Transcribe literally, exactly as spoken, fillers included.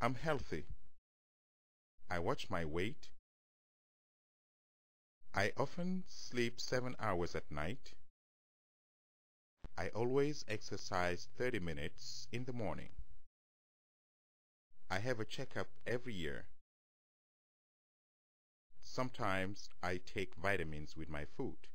I'm healthy. I watch my weight. I often sleep seven hours at night. I always exercise thirty minutes in the morning. I have a checkup every year. Sometimes I take vitamins with my food.